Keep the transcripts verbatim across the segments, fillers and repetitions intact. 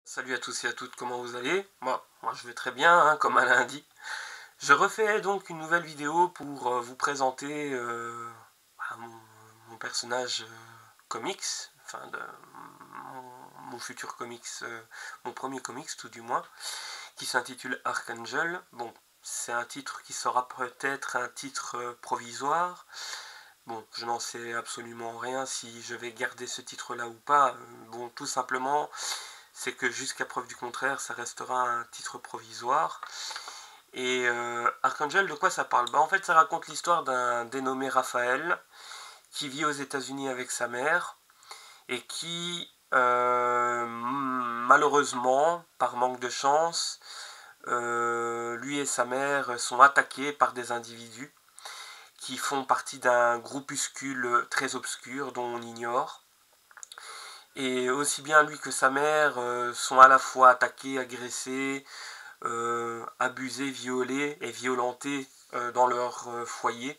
Salut à tous et à toutes, comment vous allez? Moi, moi je vais très bien, hein, comme un lundi. Je refais donc une nouvelle vidéo pour euh, vous présenter euh, bah, mon, mon personnage euh, comics, enfin de mon, mon futur comics, euh, mon premier comics tout du moins, qui s'intitule Archangel. Bon, c'est un titre qui sera peut-être un titre euh, provisoire. Bon, je n'en sais absolument rien si je vais garder ce titre-là ou pas. Euh, Bon, tout simplement, c'est que jusqu'à preuve du contraire, ça restera un titre provisoire. Et euh, Archangel, de quoi ça parle? Bah, en fait, ça raconte l'histoire d'un dénommé Raphaël qui vit aux États-Unis avec sa mère et qui, euh, malheureusement, par manque de chance, euh, lui et sa mère sont attaqués par des individus qui font partie d'un groupuscule très obscur dont on ignore. Et aussi bien lui que sa mère euh, sont à la fois attaqués, agressés, euh, abusés, violés et violentés euh, dans leur euh, foyer.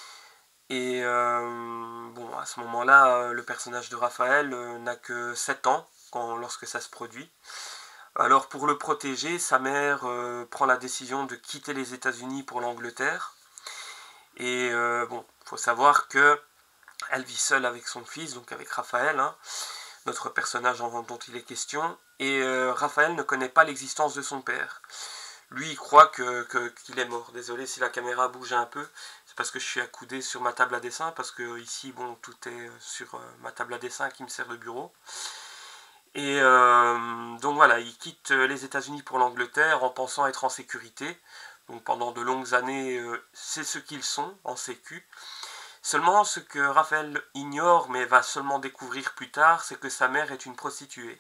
Et euh, bon, à ce moment-là, euh, le personnage de Raphaël euh, n'a que sept ans quand, lorsque ça se produit. Alors pour le protéger, sa mère euh, prend la décision de quitter les États-Unis pour l'Angleterre. Et euh, bon, il faut savoir que elle vit seule avec son fils, donc avec Raphaël, hein, notre personnage dont il est question. Et euh, Raphaël ne connaît pas l'existence de son père. Lui, il croit que, que, qu'il est mort. Désolé si la caméra bouge un peu. C'est parce que je suis accoudé sur ma table à dessin. Parce que ici, bon, tout est sur euh, ma table à dessin qui me sert de bureau. Et euh, donc voilà, il quitte les États-Unis pour l'Angleterre en pensant être en sécurité. Donc pendant de longues années, euh, c'est ce qu'ils sont en sécu. Seulement, ce que Raphaël ignore, mais va seulement découvrir plus tard, c'est que sa mère est une prostituée.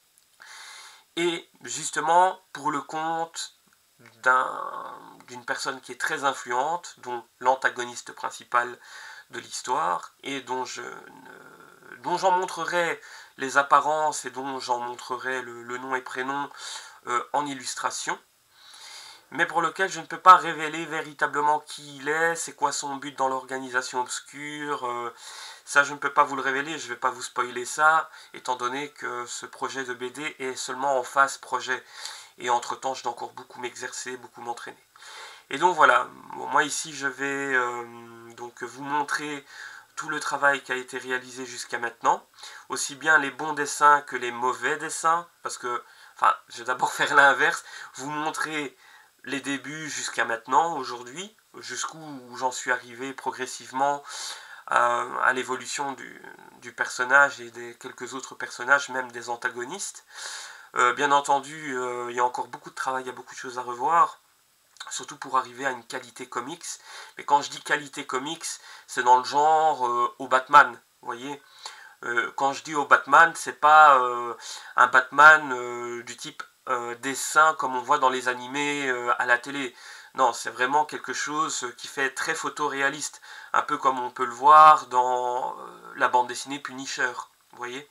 Et justement, pour le compte d'un, d'une personne qui est très influente, dont l'antagoniste principal de l'histoire, et dont, je ne, dont j'en montrerai les apparences et dont j'en montrerai le, le nom et prénom euh, en illustration, mais pour lequel je ne peux pas révéler véritablement qui il est, c'est quoi son but dans l'organisation obscure. Euh, ça, je ne peux pas vous le révéler, je ne vais pas vous spoiler ça, étant donné que ce projet de B D est seulement en phase projet. Et entre-temps, je dois encore beaucoup m'exercer, beaucoup m'entraîner. Et donc voilà, bon, moi ici, je vais euh, donc vous montrer tout le travail qui a été réalisé jusqu'à maintenant, aussi bien les bons dessins que les mauvais dessins, parce que, enfin, je vais d'abord faire l'inverse, vous montrer les débuts jusqu'à maintenant, aujourd'hui, jusqu'où j'en suis arrivé progressivement à, à l'évolution du, du personnage et des quelques autres personnages, même des antagonistes. Euh, bien entendu, euh, il y a encore beaucoup de travail, il y a beaucoup de choses à revoir, surtout pour arriver à une qualité comics. Mais quand je dis qualité comics, c'est dans le genre euh, au Batman, vous voyez. Euh, quand je dis au Batman, c'est pas euh, un Batman euh, du type euh, dessin comme on voit dans les animés euh, à la télé. Non, c'est vraiment quelque chose qui fait très photoréaliste, un peu comme on peut le voir dans euh, la bande dessinée Punisher, vous voyez.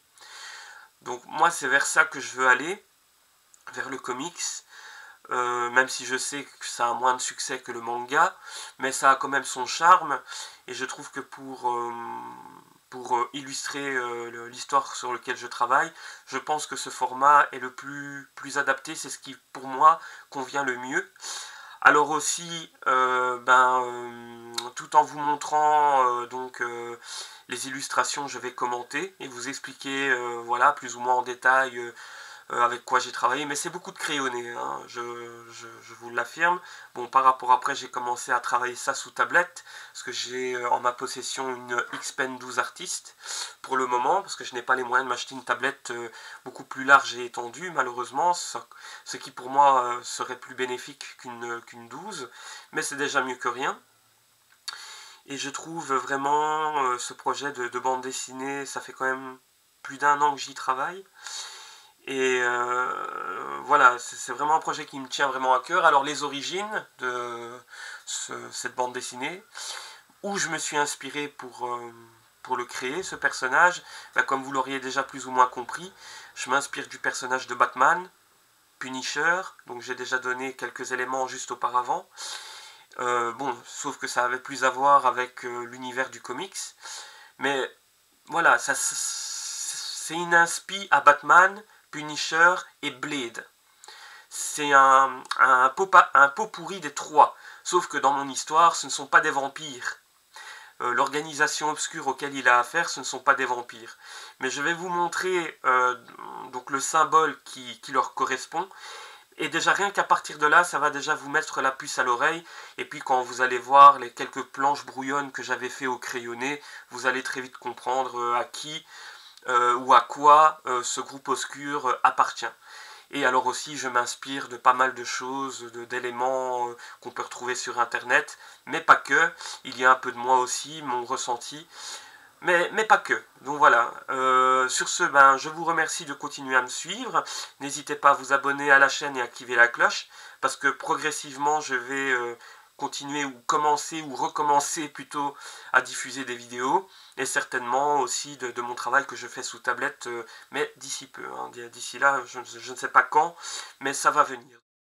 Donc moi, c'est vers ça que je veux aller, vers le comics. Euh, même si je sais que ça a moins de succès que le manga, mais ça a quand même son charme, et je trouve que pour, euh, pour euh, illustrer euh, l'histoire sur laquelle je travaille, je pense que ce format est le plus, plus adapté, c'est ce qui pour moi convient le mieux. Alors aussi, euh, ben, euh, tout en vous montrant euh, donc euh, les illustrations, je vais commenter et vous expliquer, euh, voilà, plus ou moins en détail euh, euh, avec quoi j'ai travaillé, mais c'est beaucoup de crayonné, hein, je, je, je vous l'affirme. Bon, par rapport après, j'ai commencé à travailler ça sous tablette, parce que j'ai euh, en ma possession une X Pen douze Artist, pour le moment, parce que je n'ai pas les moyens de m'acheter une tablette euh, beaucoup plus large et étendue, malheureusement, ce, ce qui pour moi euh, serait plus bénéfique qu'une qu'une douze, mais c'est déjà mieux que rien. Et je trouve vraiment euh, ce projet de, de bande dessinée, ça fait quand même plus d'un an que j'y travaille. Et euh, voilà, c'est vraiment un projet qui me tient vraiment à cœur. Alors les origines de ce, cette bande dessinée, où je me suis inspiré pour, euh, pour le créer, ce personnage, ben, comme vous l'auriez déjà plus ou moins compris, je m'inspire du personnage de Batman, Punisher, donc j'ai déjà donné quelques éléments juste auparavant. Euh, bon, sauf que ça avait plus à voir avec euh, l'univers du comics. Mais voilà, ça, c'est une inspi à Batman Punisher et Blade. C'est un, un, pot, un pot pourri des trois, sauf que dans mon histoire, ce ne sont pas des vampires. Euh, L'organisation obscure auquel il a affaire, ce ne sont pas des vampires. Mais je vais vous montrer euh, donc le symbole qui, qui leur correspond. Et déjà rien qu'à partir de là, ça va déjà vous mettre la puce à l'oreille. Et puis quand vous allez voir les quelques planches brouillonnes que j'avais fait au crayonné, vous allez très vite comprendre euh, à qui euh, ou à quoi euh, ce groupe obscur euh, appartient. Et alors aussi, je m'inspire de pas mal de choses, d'éléments euh, qu'on peut retrouver sur Internet, mais pas que. Il y a un peu de moi aussi, mon ressenti, mais, mais pas que. Donc voilà, euh, sur ce, ben, je vous remercie de continuer à me suivre. N'hésitez pas à vous abonner à la chaîne et activer la cloche, parce que progressivement, je vais euh, continuer ou commencer ou recommencer plutôt à diffuser des vidéos, et certainement aussi de, de mon travail que je fais sous tablette, euh, mais d'ici peu, hein. D'ici là, je, je ne sais pas quand, mais ça va venir.